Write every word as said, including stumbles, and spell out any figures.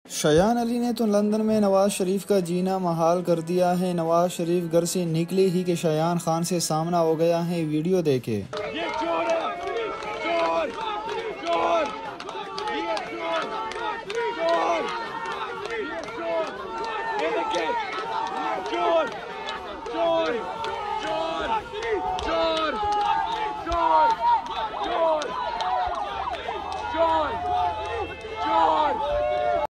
शयान अली ने तो लंदन में नवाज शरीफ का जीना महाल कर दिया है। नवाज शरीफ घर से निकले ही कि शयान खान से सामना हो गया है। वीडियो देखे। ये चोर है, चोर, चोर, ये चोर, चोर, ये चोर, ये देखिए, चोर, चोर, चोर, चोर।